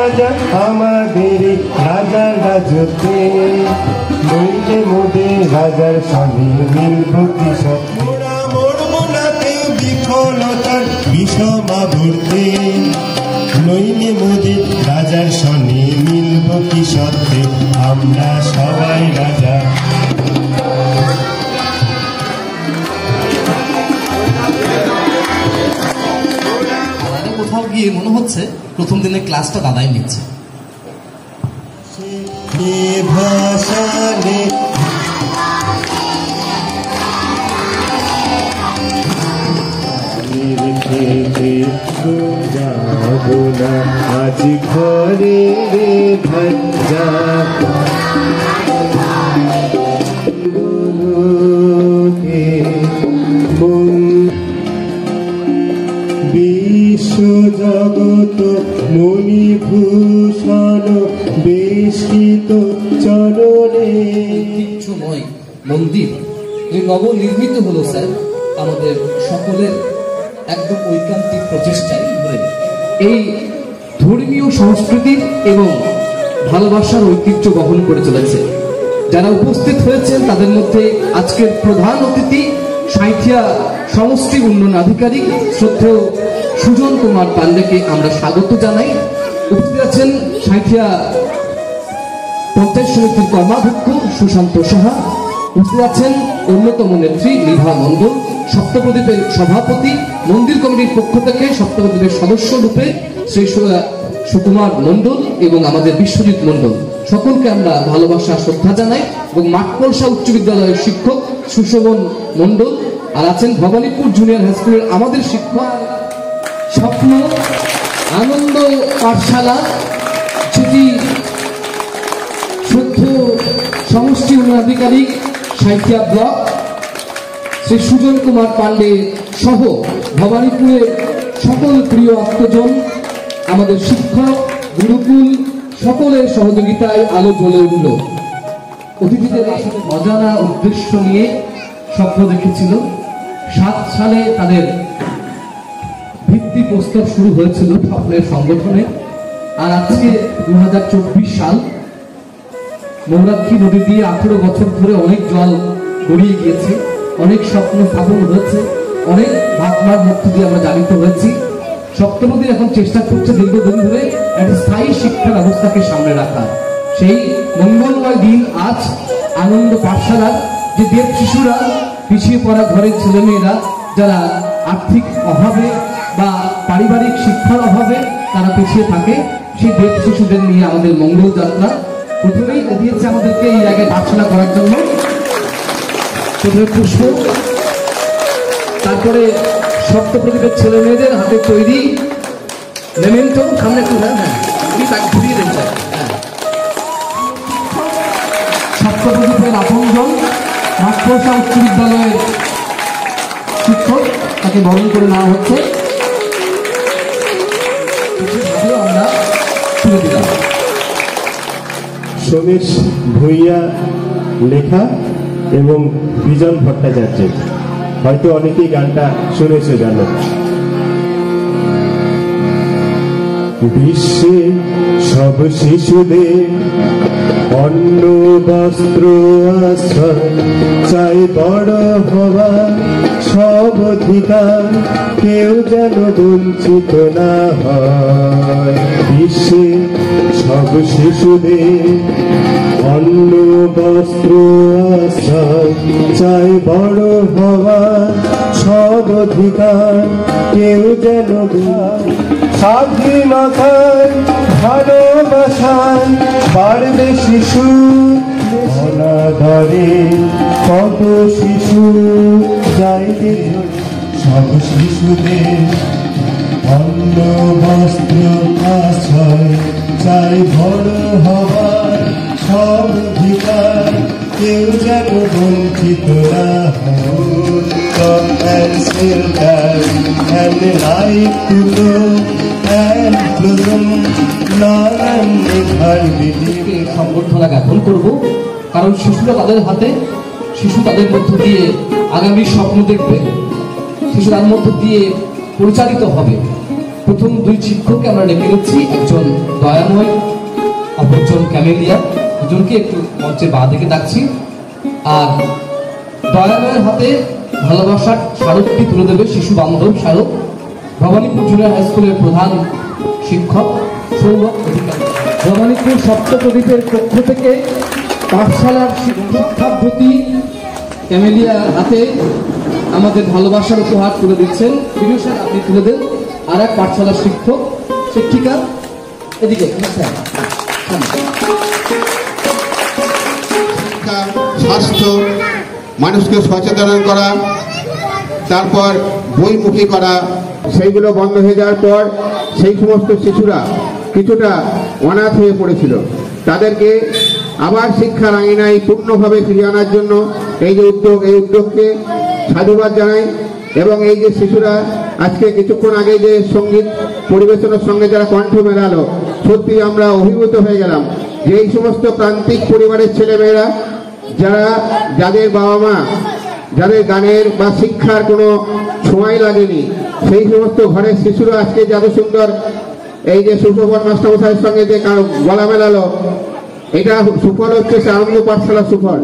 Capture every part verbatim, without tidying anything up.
রাজা আমাদের রাজার রাজতে, নইলে মোদের রাজার সঙ্গে মিলব কি সব, মোরা মরব না কেউ বিফলতার বিষমা ভরতে, নইলে মোদের রাজার সঙ্গে মিলব কি সত্যে, আমরা সবাই রাজা। কোথাও গিয়ে মনে হচ্ছে প্রথম দিনের ক্লাসটা দাদাই নিচ্ছে। আজ ঘরে রে ভঞ্জা বিশ্ব জগত মণিভূষণ বেষ্টিত চরণে, ঐতিহ্যময় মন্দির এই নবনির্মিত হলো স্যার আমাদের সকলের একদম ঐকান্তিক প্রচেষ্টায় ধরে। এই ধর্মীয় সংস্কৃতির এবং ভালোবাসার ঐতিহ্য বহন করে চলেছে। যারা উপস্থিত হয়েছেন তাদের মধ্যে আজকের প্রধান অতিথি সাঁইথিয়া সমষ্টি উন্নয়ন আধিকারিক শ্রদ্ধেয় সুজন কুমার পান্ডেকে আমরা স্বাগত জানাই। উপস্থিত আছেন সাঁইথিয়া পঞ্চায়েত সমিতির কর্মাধ্যক্ষ সুশান্ত সাহা, উপস্থিত আছেন অন্যতম নেত্রী নিভা মণ্ডল, সপ্তপ্রদীপের সভাপতি, মন্দির কমিটির পক্ষ থেকে সপ্তপ্রদীপের সদস্য রূপে শ্রী সুকুমার মণ্ডল এবং আমাদের বিশ্বজিৎ মণ্ডল, সকলকে আমরা ভালোবাসা শ্রদ্ধা জানাই। এবং মাঠকলসা উচ্চ বিদ্যালয়ের শিক্ষক সুশোভন মণ্ডল, আর আছেন ভবানীপুর জুনিয়র হাই স্কুলের আমাদের শিক্ষক স্বপ্ন আনন্দ পাঠশালা, যেটি শুদ্ধ সমষ্টি উন্নয়ন আধিকারিক সাঁইথিয়া ব্লক শ্রী সুজন কুমার পান্ডে সহ ভবানীপুরের সকল প্রিয় আত্মজন, আমাদের শিক্ষক গুরুকুল সকলের সহযোগিতায় আলো জ্বলে উঠল। অতিথিদের আসলে অজানা উদ্দেশ্য নিয়ে স্বপ্ন দেখেছিল। সাত সালে তাদের ভিত্তি প্রস্তর শুরু হয়েছিল স্বপ্নের সংগঠনে, আর আজকে দু হাজার চব্বিশ সাল মৌরাক্ষী নদী দিয়ে আঠেরো বছর ধরে অনেক জল গড়িয়ে গিয়েছে, অনেক স্বপ্ন স্থাপন হয়েছে, অনেক ভাবনার মধ্য দিয়ে আমরা জানিত হয়েছি। সপ্তমদিন এখন চেষ্টা করছে দীর্ঘদিন ধরে একটা স্থায়ী শিক্ষা ব্যবস্থাকে সামনে রাখা। সেই মঙ্গলময় দিন আজ আনন্দ পাঠশালার যে দেব শিশুরা, পিছিয়ে পড়া ঘরের ছেলেমেয়েরা যারা আর্থিক অভাবে বা পারিবারিক শিক্ষার অভাবে তারা পিছিয়ে থাকে, সেই দেব শিশুদের নিয়ে আমাদের মঙ্গল যাত্রা প্রথমেই দিয়েছে আমাদেরকে এই জায়গায় পাঠশালা করার জন্য। প্রথমে পুষ্প, তারপরে সপ্তপ্রদীপের ছেলে মেয়েদের হাতে তৈরি মেমেন্টো, সামনে একটু হ্যাঁ হ্যাঁ ঘুরিয়ে দেন স্যার। সপ্তপ্রদীপের আপনজন মাঠকলসা উচ্চ বিদ্যালয়ের শিক্ষক, তাকে বরণ করে নেওয়া হচ্ছে। আমরা তুলে দিলাম সোমেশ ভূঁইয়া লেখা এবং বিজন ভট্টাচার্যের, হয়তো অনেকেই গানটা শুনেছে জানো। বিশ্বে সব শিশুদের অন্ন বস্ত্র আশ্রয় চাই, বড় হওয়া সব অধিকার কেউ যেন বঞ্চিত না হয়। বিশ্বে সব শিশুদের অন্ন বস্ত্র আশ্রয় চাই, বড় হওয়া সব অধিকার কেউ যেন স্বাধীনতার ভালোবাসায় বাড়বে শিশু অনাদরে, কত শিশু যাইবে সব শিশুদের অন্ন বস্ত্র আশ্রয় চাই, বড় হওয়ার সব অধিকার কেউ যেন বঞ্চিত না হয়। And shelter and life to go and blossom not and সংবর্ধনা জ্ঞাপন করব, কারণ শিশুরা তাদের হাতে, শিশু তাদের মধ্য দিয়ে আগামী স্বপ্ন দেখবে, শিশু তার মধ্য দিয়ে পরিচালিত হবে। প্রথম দুই শিক্ষককে আমরা ডেকে নিচ্ছি, একজন দয়াময়, অপরজন ক্যামেলিয়া। দুজনকে একটু মঞ্চে বাঁ দিকে ডাকছি। আর দয়াময়ের হাতে ভালোবাসার স্মারকটি তুলে দেবে শিশু বান্ধব স্মারক ভবানীপুর জুনিয়র হাই স্কুলের প্রধান শিক্ষক সৌরভ অধিকারী। ভবানীপুর সপ্তপ্রদীপের পক্ষ থেকে পাঠশালার শিক্ষাব্রতী ক্যামেলিয়া হাতে আমাদের ভালোবাসার উপহার তুলে দিচ্ছেন। বিজু স্যার, আপনি তুলে দেন। আর এক পাঠশালার শিক্ষক শিক্ষিকা এদিকে। স্বাস্থ্য, মানুষকে সচেতন করা, তারপর বইমুখী করা, সেইগুলো বন্ধ হয়ে যাওয়ার পর সেই সমস্ত শিশুরা কিছুটা অনাথ হয়ে পড়েছিল, তাদেরকে আবার শিক্ষার আঙিনায় পূর্ণভাবে ফিরিয়ে আনার জন্য এই যে উদ্যোগ, এই উদ্যোগকে সাধুবাদ জানাই। এবং এই যে শিশুরা আজকে কিছুক্ষণ আগে যে সঙ্গীত পরিবেশনের সঙ্গে যারা কণ্ঠ মেলালো, সত্যি আমরা অভিভূত হয়ে গেলাম যে এই সমস্ত প্রান্তিক পরিবারের ছেলেমেয়েরা, যারা যাদের বাবা মা, যাদের গানের বা শিক্ষার কোনো সময় লাগেনি, সেই সমস্ত ঘরের শিশুরা আজকে যত সুন্দর এই যে সুপ্রভাত মাস্টারমশাইয়ের সঙ্গে যে গলা মেলালো, এটা সুফল হচ্ছে সে আনন্দ পাঠশালার সুফল।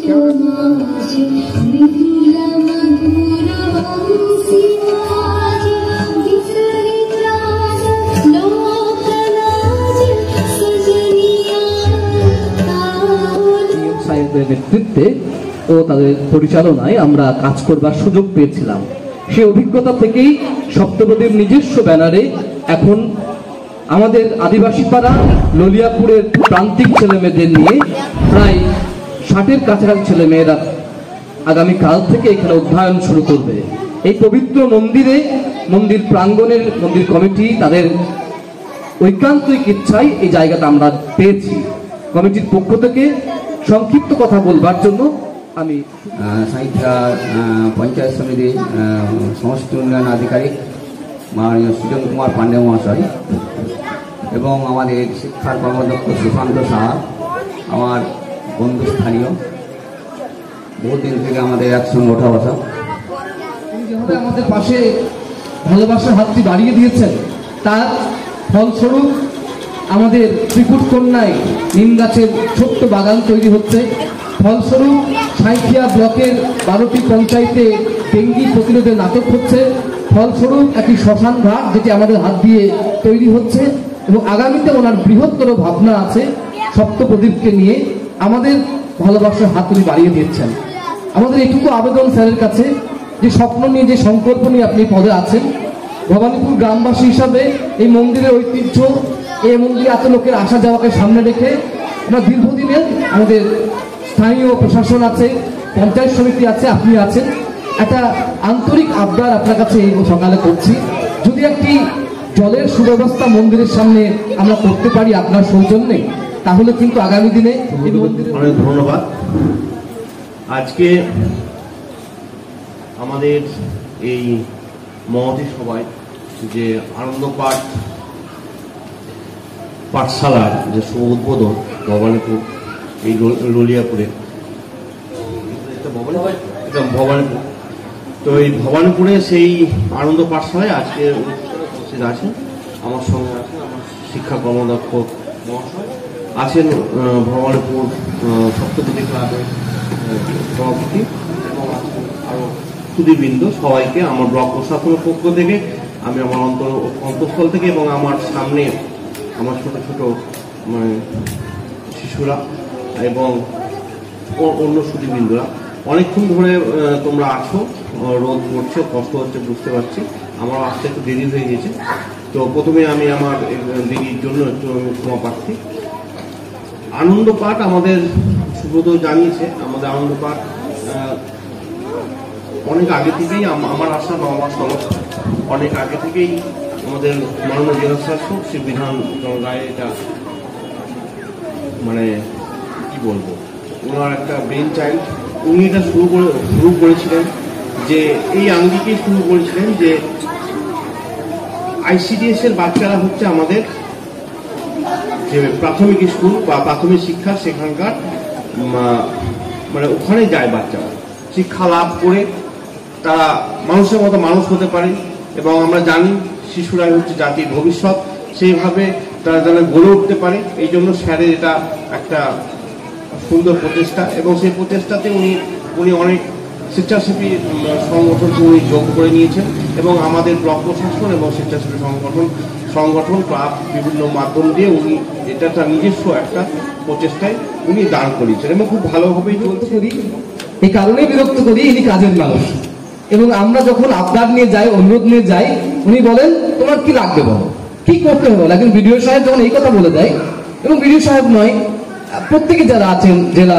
নেতৃত্বে ও তাদের পরিচালনায় আমরা কাজ করবার সুযোগ পেয়েছিলাম। সেই অভিজ্ঞতা থেকেই সপ্তপ্রদীপ নিজস্ব ব্যানারে এখন আমাদের আদিবাসী পাড়া ললিয়াপুরের প্রান্তিক ছেলেমেয়েদের নিয়ে প্রায় ষাটের কাছাকাছি ছেলেমেয়েরা আগামীকাল থেকে এখানে অধ্যয়ন শুরু করবে। এই পবিত্র মন্দিরে, মন্দির প্রাঙ্গণের মন্দির কমিটি তাদের ঐকান্তিক ইচ্ছায় এই জায়গাটা আমরা পেয়েছি। কমিটির পক্ষ থেকে সংক্ষিপ্ত কথা বলবার জন্য আমি সাহিত্য পঞ্চায়েত সমিতির সমষ্টি উন্নয়ন আধিকারিক মাননীয় সুজন কুমার পাণ্ডে মহাশয় এবং আমাদের শিক্ষার কর্মদক্ষ সুশান্ত সাহা, আমার বন্ধু স্থানীয়, বহুদিন থেকে আমাদের একসঙ্গে ওঠা বসা, যেভাবে আমাদের পাশে ভালোবাসার হাতটি বাড়িয়ে দিয়েছেন, তার ফলস্বরূপ আমাদের ত্রিকুট কন্যায় নিম গাছের ছোট্ট বাগান তৈরি হচ্ছে। ফলস্বরূপ সাঁইথিয়া ব্লকের বারোটি পঞ্চায়েতে ডেঙ্গি প্রতিরোধে নাটক হচ্ছে। ফলস্বরূপ একটি শ্মশান ঘাট যেটি আমাদের হাত দিয়ে তৈরি হচ্ছে এবং আগামীতে ওনার বৃহত্তর ভাবনা আছে সপ্তপ্রদীপকে নিয়ে। আমাদের ভালোবাসার হাত উনি বাড়িয়ে দিচ্ছেন। আমাদের এটুকু আবেদন স্যারের কাছে যে স্বপ্ন নিয়ে, যে সংকল্প নিয়ে আপনি পদে আছেন, ভবানীপুর গ্রামবাসী হিসাবে এই মন্দিরের ঐতিহ্য, এই মন্দিরে এত লোকের আসা যাওয়াকে সামনে রেখে আমরা দীর্ঘদিনের আমাদের স্থানীয় প্রশাসন আছে, পঞ্চায়েত সমিতি আছে, আপনি আছেন, একটা আন্তরিক আবদার আপনার কাছে এই সকালে করছি, যদি একটি জলের সুব্যবস্থা মন্দিরের সামনে আমরা করতে পারি আপনার সৌজন্যে, তাহলে কিন্তু আগামী দিনে এই মন্দিরে। অনেক ধন্যবাদ। আজকে আমাদের এই মহতী সভায় যে আনন্দ পাঠ পাঠশালার যে শুভ উদ্বোধন ভবানীপুর, এই ললিয়াপুরে, ভবানীপুর, তো এই ভবানীপুরে সেই আনন্দ পাঠশালায় আজকে উপস্থিত আছেন। আমার সঙ্গে আছেন আমার শিক্ষা কর্মদক্ষ মহাশয়, আছেন ভবানীপুর সপ্তপ্রদীপ ক্লাবের সভাপতি এবং আছেন আরো সুধীবৃন্দ। সবাইকে আমার ব্লক প্রশাসনের পক্ষ থেকে আমি আমার অন্তর অন্তঃস্থল থেকে এবং আমার সামনে আমার ছোট ছোট মানে শিশুরা এবং অন্য সুধীবৃন্দরা, অনেকক্ষণ ধরে তোমরা আছো, রোদ পড়ছে, কষ্ট হচ্ছে বুঝতে পারছি, আমার আসতে একটু দেরি হয়ে গেছে। তো প্রথমে আমি আমার দেরির জন্য একটু ক্ষমা প্রার্থী। আনন্দ পাঠ আমাদের সুব্রত জানিয়েছে, আমাদের আনন্দ পাঠ অনেক আগে থেকেই, আমার আশা বা আমার স্থল অনেক আগে থেকেই আমাদের মাননীয় জেলা শাসক শ্রী বিধান রায় এটা মানে কি বলবো, ওনার একটা ব্রেন চাইল্ড, উনি এটা শুরু করে শুরু করেছিলেন, যে এই আঙ্গিকেই শুরু করেছিলেন যে আইসিডিএস এর বাচ্চারা হচ্ছে আমাদের যে প্রাথমিক স্কুল বা প্রাথমিক শিক্ষা, সেখানকার মানে ওখানে যায় বাচ্চারা, শিক্ষা লাভ করে তারা মানুষের মতো মানুষ হতে পারে। এবং আমরা জানি শিশুরাই হচ্ছে জাতির ভবিষ্যৎ, সেইভাবে তারা যেন গড়ে উঠতে পারে। এই জন্য স্যারের এটা একটা সুন্দর প্রচেষ্টা, এবং সেই প্রচেষ্টাতে উনি উনি অনেক স্বেচ্ছাসেবী সংগঠনকে উনি যোগ করে নিয়েছেন, এবং আমাদের ব্লক প্রশাসন এবং স্বেচ্ছাসেবী সংগঠন সংগঠন ক্লাব বিভিন্ন মাধ্যম দিয়ে উনি এটা তার নিজস্ব একটা প্রচেষ্টায় উনি দাঁড় করিয়েছেন, এবং খুব ভালোভাবেই চলছে। করি এই কারণেই বিরক্ত করি, ইনি কাজের মানুষ, এবং আমরা যখন আবদার নিয়ে যাই, অনুরোধ নিয়ে যাই, উনি বলেন তোমার কি লাগবে বলো, কি করতে হবে। এখন বিডিও সাহেব যখন এই কথা বলে দেয়, এবং বিডিও সাহেব নয়, প্রত্যেকে যারা আছেন, জেলা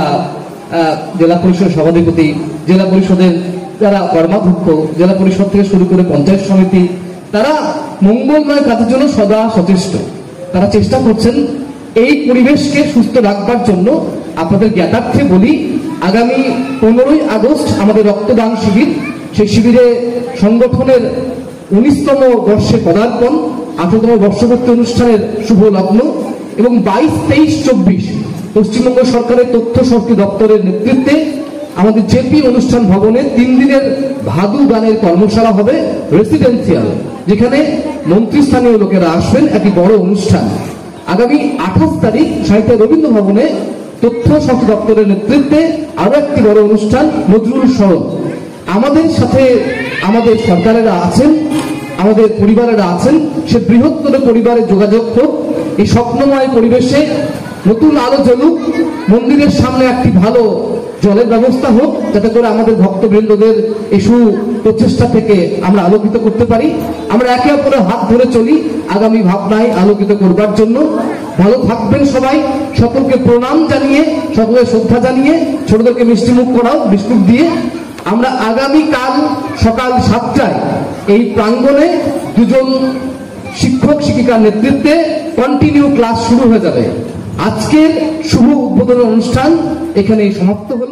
জেলা পরিষদ সভাধিপতি, জেলা পরিষদের যারা কর্মাধ্যক্ষ, জেলা পরিষদ থেকে শুরু করে পঞ্চায়েত সমিতি, তারা মঙ্গলময় কাজের জন্য সদা সচেষ্ট। তারা চেষ্টা করছেন এই পরিবেশকে সুস্থ রাখবার জন্য। আপনাদের জ্ঞাতার্থে বলি, আগামী পনেরোই আগস্ট আমাদের রক্তদান শিবির, সেই শিবিরে সংগঠনের উনিশতম বর্ষে পদার্পণ, আঠারোতম বর্ষপূর্তি অনুষ্ঠানের শুভ লগ্ন, এবং বাইশ তেইশ চব্বিশ পশ্চিমবঙ্গ সরকারের তথ্য শক্তি দপ্তরের নেতৃত্বে আমাদের জেপি অনুষ্ঠান ভবনে তিন দিনের ভাদু গানের কর্মশালা হবে, রেসিডেন্সিয়াল, যেখানে মন্ত্রীস্থানীয় লোকেরা আসবেন, একটি বড় অনুষ্ঠান। আগামী আঠাশ তারিখ সাহিত্য রবীন্দ্র ভবনে তথ্য শক্তি দপ্তরের নেতৃত্বে আরো একটি বড় অনুষ্ঠান, নজরুল স্মরণ। আমাদের সাথে আমাদের সরকারেরা আছেন, আমাদের পরিবারেরা আছেন, সে বৃহত্তর পরিবারের যোগাযোগ হোক, এই স্বপ্নময় পরিবেশে নতুন আলো জ্বলুক, মন্দিরের সামনে একটি ভালো জলের ব্যবস্থা হোক, যাতে করে আমাদের ভক্তবৃন্দদের এই সু প্রচেষ্টা থেকে আমরা আলোকিত করতে পারি। আমরা একে অপরের হাত ধরে চলি আগামী ভাবনায় আলোকিত করবার জন্য। ভালো থাকবেন সবাই, সকলকে প্রণাম জানিয়ে, সকলের শ্রদ্ধা জানিয়ে, ছোটদেরকে মিষ্টি মুখ করাও বিস্কুট দিয়ে। আমরা আগামীকাল সকাল সাতটায় এই প্রাঙ্গণে দুজন শিক্ষক শিক্ষিকার নেতৃত্বে কন্টিনিউ ক্লাস শুরু হয়ে যাবে। আজকের শুভ উদ্বোধন অনুষ্ঠান এখানেই সমাপ্ত হয়ে